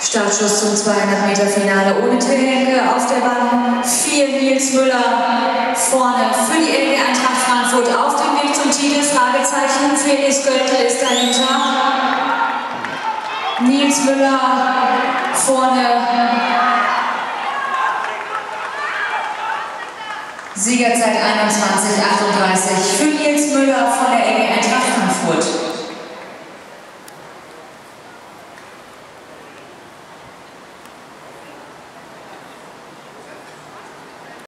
Startschuss zum 200-Meter-Finale ohne Till auf der Bahn. 4 Nils Müller vorne für die LG Eintracht Frankfurt auf dem Weg zum Titel. Fragezeichen, Felix Göttl ist dahinter. Nils Müller vorne. Siegerzeit 21:38 für Nils Müller von der LG